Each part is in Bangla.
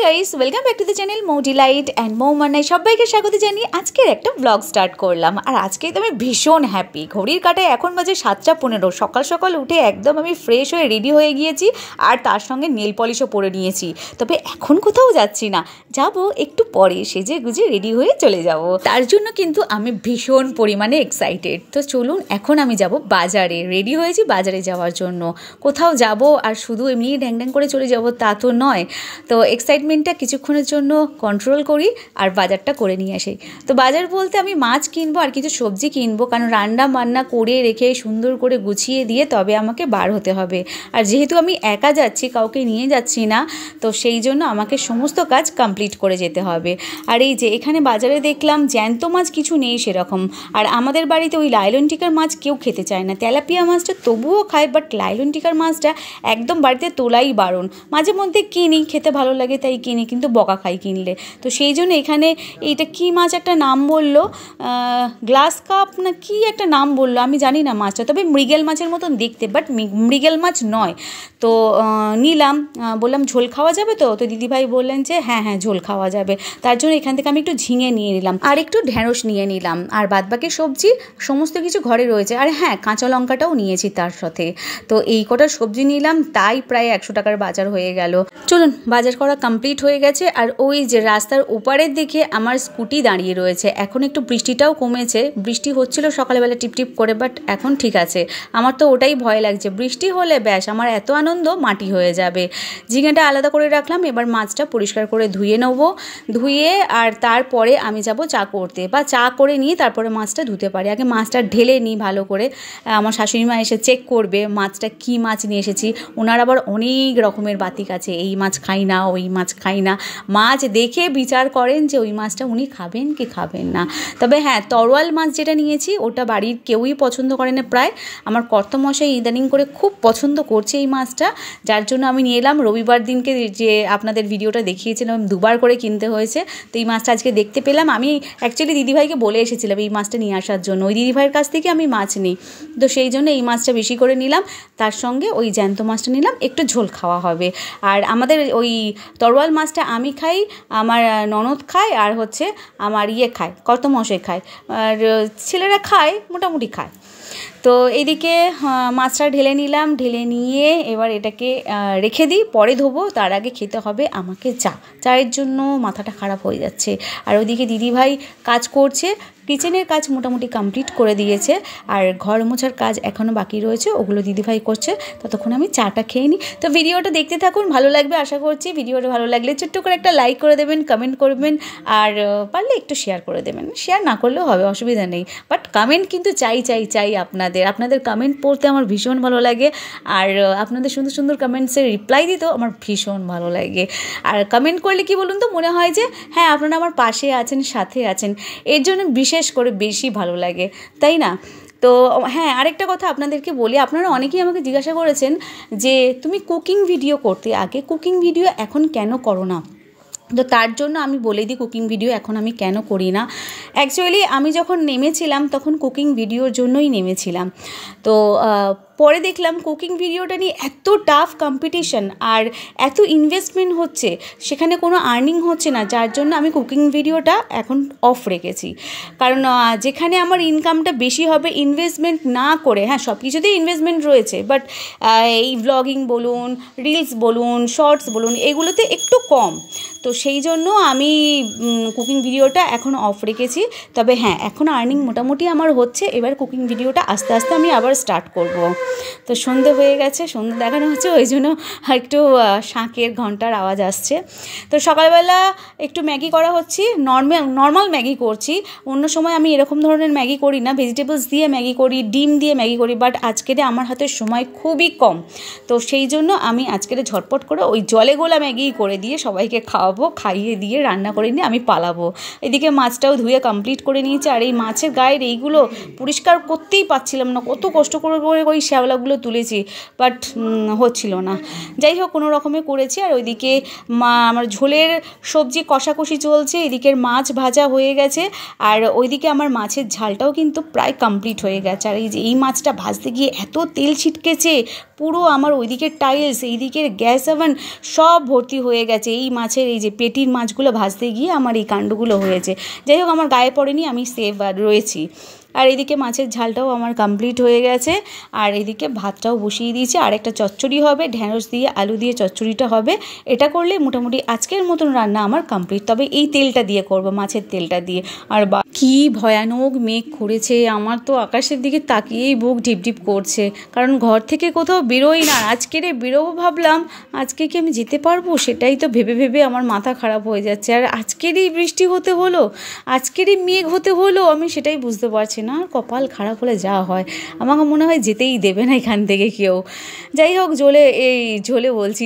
Guys, welcome back to the channel Mou delight and Mou মান্নায় সবাইকে স্বাগত জানিয়ে আজকের একটা ব্লগ স্টার্ট করলাম। আর আজকে তো আমি ভীষণ হ্যাপি। ঘড়ির কাঁটায় এখন বাজে 7:15। সকাল সকাল উঠে একদম আমি ফ্রেশ হয়ে রেডি হয়ে গিয়েছি, আর তার সঙ্গে নেল পলিশও পরে নিয়েছি। তবে এখন কোথাও যাচ্ছি না, যাব একটু পরে সেজে গুজে রেডি হয়ে চলে যাব। তার জন্য কিন্তু আমি ভীষণ পরিমাণে এক্সাইটেড। তো চলুন, এখন আমি যাব বাজারে। রেডি হয়েছি বাজারে যাওয়ার জন্য। কোথাও যাব আর শুধু এমনি ড্যাং ড্যাং করে চলে যাব তা তো নয়। তো এক্সাইটমেন্টটা কিছুক্ষণের জন্য কন্ট্রোল করি আর বাজারটা করে নিয়ে আসি। তো বাজার বলতে আমি মাছ কিনবো আর কিছু সবজি কিনবো, কারণ রান্না বান্না করে রেখে সুন্দর করে গুছিয়ে দিয়ে তবে আমাকে বার হতে হবে। আর যেহেতু আমি একা যাচ্ছি, কাউকে নিয়ে যাচ্ছি না, তো সেই জন্য আমাকে সমস্ত কাজ কমপ্লিট করে যেতে হবে। আর এই যে এখানে বাজারে দেখলাম জ্যান্ত মাছ কিছু নেই সেরকম। আর আমাদের বাড়িতে ওই লাইলন টিকার মাছ কেউ খেতে চায় না। তেলাপিয়া মাছটা তবুও খায়, বাট লাইলন টিকার মাছটা একদম বাড়িতে তোলাই বারণ। মাঝে মধ্যে কিনি, খেতে ভালো লাগে তাই কিনি, কিন্তু বকা খাই কিনলে। তো সেই জন্য এখানে এইটা কি মাছ একটা নাম বললো, গ্লাস কাপ না কি একটা নাম বললো, আমি জানি না মাছটা। তবে মৃগেল মাছের মতন দেখতে, বাট মৃগেল মাছ নয়। তো নিলাম, বললাম ঝোল খাওয়া যাবে তো? তো দিদিভাই বললেন যে হ্যাঁ হ্যাঁ ঝোল খাওয়া যাবে। তার জন্য এখান থেকে আমি একটু ঝিঙে নিয়ে নিলাম আর একটু ঢ্যাঁড়স নিয়ে নিলাম। আর বাদবাকি সবজি সমস্ত কিছু ঘরে রয়েছে। আর হ্যাঁ, কাঁচা লঙ্কাটাও নিয়েছি তার সাথে। তো এই কটা সবজি নিলাম, তাই প্রায় 100 টাকার বাজার হয়ে গেল। চলুন, বাজার করা কমপ্লিট হয়ে গেছে। আর ওই যে রাস্তার ওপারের দিকে আমার স্কুটি দাঁড়িয়ে রয়েছে। এখন একটু বৃষ্টিটাও কমেছে। বৃষ্টি হচ্ছিল সকালবেলা টিপটিপ করে, বাট এখন ঠিক আছে। আমার তো ওটাই ভয় লাগছে, বৃষ্টি হলে ব্যাস আমার এত আনন্দ মাটি হয়ে যাবে। ঝিঙেটা আলাদা করে রাখলাম, এবার মাছটা পরিষ্কার করে ধুয়ে নেবো। ধুয়ে আর তারপরে আমি যাব চা করতে, বা চা করে নিয়ে তারপরে মাছটা ধুতে পারি। আগে মাছটা ঢেলে নিই ভালো করে। আমার শাশুড়ি মা এসে চেক করবে মাছটা কী মাছ নিয়ে এসেছি। ওনার আবার অনেক রকমের বাতিক আছে, এই মাছ খাই না, ওই মাছ খাই না। মাছ দেখে বিচার করেন যে ওই মাছটা উনি খাবেন কি খাবেন না। তবে হ্যাঁ, তরোয়াল মাছ যেটা নিয়েছি ওটা বাড়ির কেউই পছন্দ করে না প্রায়। আমার কর্তামশাই ইদানিং করে খুব পছন্দ করছে এই মাছটা, যার জন্য আমি নিয়ে এলাম। রবিবার দিনকে যে আপনাদের ভিডিওটা দেখিয়েছিলাম 2বার করে কিনতে হয়েছে, তো এই মাছটা আজকে দেখতে পেলাম। আমি অ্যাকচুয়ালি দিদিভাইকে বলে এসেছিলাম এই মাছটা নিয়ে আসার জন্য। ওই দিদিভাইয়ের কাছ থেকে আমি মাছ নিই, তো সেই জন্য এই মাছটা বেশি করে নিলাম। তার সঙ্গে ওই জ্যান্ত মাছটা নিলাম, একটু ঝোল খাওয়া হবে। আর আমাদের ওই তরোয়াল মাছটা আমি খাই, আমার ননদ খায়, আর হচ্ছে আমার খায়, কর্তামশাই খায়, আর ছেলেরা খায়, মোটামুটি খায়। তো এইদিকে মাছটা ঢেলে নিলাম, ঢেলে নিয়ে এবার এটাকে রেখে দিই, পরে ধোবো। তার আগে খেতে হবে আমাকে চায়ের জন্য মাথাটা খারাপ হয়ে যাচ্ছে। আর ওইদিকে দিদিভাই কাজ করছে, কিচেনের কাজ মোটামুটি কমপ্লিট করে দিয়েছে, আর ঘর মোছার কাজ এখনও বাকি রয়েছে, ওগুলো দিদিভাই করছে। ততক্ষণ আমি চাটা খেয়ে নিই। তো ভিডিওটা দেখতে থাকুন, ভালো লাগবে আশা করছি। ভিডিওটা ভালো লাগলে ছোট্ট করে একটা লাইক করে দেবেন, কমেন্ট করবেন, আর পারলে একটু শেয়ার করে দেবেন। শেয়ার না করলেও হবে, অসুবিধা নেই, বাট কমেন্ট কিন্তু চাই আপনাদের কমেন্ট পড়তে আমার ভীষণ ভালো লাগে। আর আপনাদের সুন্দর সুন্দর কমেন্টসের রিপ্লাই দিতেও আমার ভীষণ ভালো লাগে। আর কমেন্ট করলে কি বলুন তো, মনে হয় যে হ্যাঁ আপনারা আমার পাশে আছেন, সাথে আছেন, এর জন্য বিশেষ করে বেশি ভালো লাগে, তাই না? তো হ্যাঁ, আরেকটা কথা আপনাদেরকে বলি, আপনারা অনেকেই আমাকে জিজ্ঞাসা করেছেন যে তুমি কুকিং ভিডিও করতে, আগে কুকিং ভিডিও এখন কেন করো না? তো তার জন্য আমি বলে দিই কুকিং ভিডিও এখন আমি কেন করি না। অ্যাকচুয়ালি আমি যখন নেমেছিলাম তখন কুকিং ভিডিওর জন্যই নেমেছিলাম। তো পরে দেখলাম কুকিং ভিডিওটা নিয়ে এত টাফ কম্পিটিশন আর এত ইনভেস্টমেন্ট হচ্ছে, সেখানে কোনো আর্নিং হচ্ছে না, যার জন্য আমি কুকিং ভিডিওটা এখন অফ রেখেছি। কারণ যেখানে আমার ইনকামটা বেশি হবে ইনভেস্টমেন্ট না করে, হ্যাঁ সব কিছুতেই ইনভেস্টমেন্ট রয়েছে, বাট এই ব্লগিং বলুন, রিলস বলুন, শর্টস বলুন, এগুলোতে একটু কম। তো সেই জন্য আমি কুকিং ভিডিওটা এখন অফ রেখেছি। তবে হ্যাঁ, এখন আর্নিং মোটামুটি আমার হচ্ছে। এবার কুকিং ভিডিওটা আস্তে আস্তে আমি আবার স্টার্ট করব। তো সন্ধে হয়ে গেছে, সন্ধে দেখানো হচ্ছে, ওই জন্য একটু শাঁখের ঘন্টার আওয়াজ আসছে। তো সকালবেলা একটু ম্যাগি করা হচ্ছে, নর্মাল ম্যাগি করছি। অন্য সময় আমি এরকম ধরনের ম্যাগি করি না, ভেজিটেবলস দিয়ে ম্যাগি করি, ডিম দিয়ে ম্যাগি করি, বাট আজকেরে আমার হাতে সময় খুবই কম। তো সেই জন্য আমি আজকেরে ঝটপট করে ওই জলে গোলা ম্যাগি করে দিয়ে সবাইকে খাইয়ে দিয়ে রান্না করে নিয়ে আমি পালাবো। এদিকে মাছটাও ধুয়ে কমপ্লিট করে নিয়েছি। আর এই মাছের গায়ের এইগুলো পরিষ্কার করতেই পারছিলাম না, কত কষ্ট করে ওই শ্যাওলাগুলো তুলেছি, বাট হচ্ছিল না। যাই হোক, কোনো রকমে করেছি। আর ওইদিকে আমার ঝোলের সবজি কষাকষি চলছে, এদিকের মাছ ভাজা হয়ে গেছে, আর ওইদিকে আমার মাছের ঝালটাও কিন্তু প্রায় কমপ্লিট হয়ে গেছে। আর এই মাছটা ভাজতে গিয়ে এত তেল ছিটকেছে, পুরো আমার ওইদিকের টাইলস, এইদিকের গ্যাস ওভেন সব ভর্তি হয়ে গেছে এই মাছের এই এই যে পেটির মাছগুলো ভাজতে গিয়ে আমার এই কাণ্ডগুলো হয়েছে। যাই হোক, আমার গায়ে পড়েনি, আমি সেফ রয়েছি। আর এদিকে মাছের ঝালটাও আমার কমপ্লিট হয়ে গেছে, আর এদিকে ভাতটাও বসিয়ে দিয়েছি। আর একটা চচ্চড়ি হবে, ঢ্যাঁড়স দিয়ে আলু দিয়ে চচ্চড়িটা হবে। এটা করলে মোটামুটি আজকের মতন রান্না আমার কমপ্লিট। তবে এই তেলটা দিয়ে করব, মাছের তেলটা দিয়ে। আর কি ভয়ানক মেঘ করেছে, আমার তো আকাশের দিকে তাকিয়েই বুক ঢিপঢিপ করছে, কারণ ঘর থেকে কোথাও বেরোই না। আজকের বেরোবো ভাবলাম, আজকে কি আমি যেতে পারবো সেটাই তো ভেবে ভেবে আমার মাথা খারাপ হয়ে যাচ্ছে। আর আজকেরই বৃষ্টি হতে হলো, আজকেরই মেঘ হতে হলো, আমি সেটাই বুঝতে পারছি না। কপাল খারাপ হলে যা হয়, আমাকে মনে হয় যেতেই দেবে না এখান থেকে কেউ। যাই হোক, ঝোলে বলছি,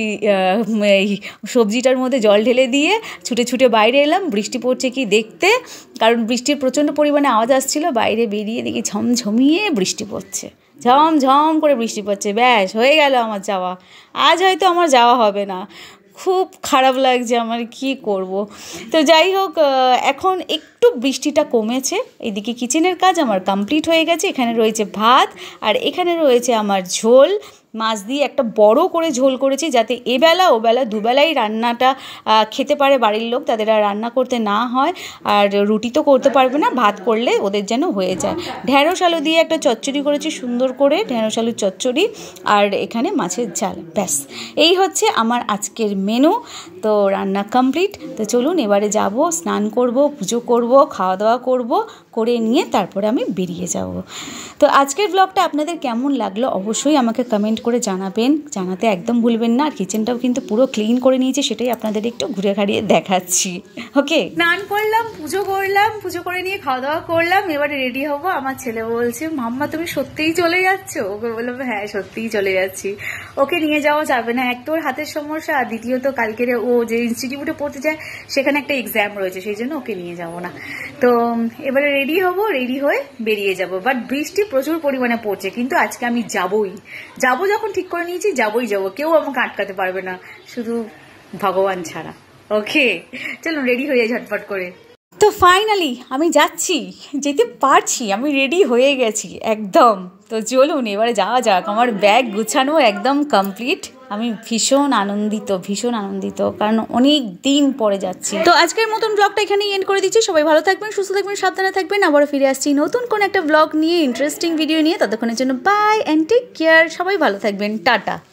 এই সবজিটার মধ্যে জল ঢেলে দিয়ে ছুটে ছুটে বাইরে এলাম বৃষ্টি পড়ছে কি দেখতে, কারণ বৃষ্টির প্রচণ্ড পরিমাণে আওয়াজ আসছিল। বাইরে বেরিয়ে দেখি ঝমঝমিয়ে বৃষ্টি পড়ছে, ঝমঝম করে বৃষ্টি পড়ছে। ব্যাস হয়ে গেল আমার যাওয়া। আজ হয়তো আমার যাওয়া হবে না, খুব খারাপ লাগছে আমার, কি করব। তো যাই হোক, এখন একটু বৃষ্টিটা কমেছে। এদিকে কিচেনের কাজ আমার কমপ্লিট হয়ে গেছে। এখানে রয়েছে ভাত, আর এখানে রয়েছে আমার ঝোল। মাছ দিয়ে একটা বড় করে ঝোল করেছি, যাতে এবেলা ওবেলা দুবেলাই রান্নাটা খেতে পারে বাড়ির লোক, তাদের আর রান্না করতে না হয়। আর রুটি তো করতে পারবে না, ভাত করলে ওদের যেন হয়ে যায়। ঢ্যাঁড়স আলু দিয়ে একটা চচ্চড়ি করেছি, সুন্দর করে ঢ্যাঁড়স আলুর চচ্চড়ি, আর এখানে মাছের ঝাল। ব্যাস, এই হচ্ছে আমার আজকের মেনু। তো রান্না কমপ্লিট। তো চলুন এবারে যাব, স্নান করব, পুজো করব, খাওয়া দাওয়া করব, করে নিয়ে তারপরে আমি বেরিয়ে যাব। তো আজকের ব্লগটা আপনাদের কেমন লাগলো অবশ্যই আমাকে কমেন্ট করে জানাবেন, জানাতে একদম ভুলবেন না। আর কিচেনটাও কিন্তু পুরো ক্লিন করে নিয়েছি, সেটাই আপনাদের একটু ঘুরে ঘাড়িয়ে দেখাচ্ছি। ওকে, স্নান করলাম, পুজো করলাম, পুজো করে নিয়ে খাওয়া দাওয়া করলাম, এবারে রেডি হবো। আমার ছেলে বলছে, মাম্মা তুমি সত্যিই চলে যাচ্ছ? ওকে বললাম হ্যাঁ সত্যিই চলে যাচ্ছি। ওকে নিয়ে যাওয়া যাবে না, এক তো ওর হাতের সমস্যা, আর দ্বিতীয়ত কালকের ও যে ইনস্টিটিউটে পড়তে যায় সেখানে একটা এক্সাম রয়েছে, সেই জন্য ওকে নিয়ে যাবো না। তো এবারে রেডি হব, রেডি হয়ে বেরিয়ে যাব। বাট বৃষ্টি প্রচুর পরিমাণে পড়ছে, কিন্তু আজকে আমি যাবো, যখন ঠিক করে নিয়েছি যাবোই যাবো, কেউ আমাকে আটকাতে পারবে না, শুধু ভগবান ছাড়া। ওকে, চলুন রেডি হয়ে যাই ঝটপট করে। তো ফাইনালি আমি যাচ্ছি, যেতে পারছি, আমি রেডি হয়ে গেছি একদম। তো চলুন এবারে যাওয়া যাক। আমার ব্যাগ গুছানো একদম কমপ্লিট। আমি ভীষণ আনন্দিত, কারণ অনেক দিন পরে যাচ্ছি। তো আজকের মতন ব্লগটা এখানেই এন্ড করে দিচ্ছি। সবাই ভালো থাকবেন, সুস্থ থাকবেন, সাবধানে থাকবেন। আবারও ফিরে আসছি নতুন কোন একটা ব্লগ নিয়ে, ইন্টারেস্টিং ভিডিও নিয়ে। ততক্ষণের জন্য বাই অ্যান্ড টেক কেয়ার। সবাই ভালো থাকবেন, টাটা।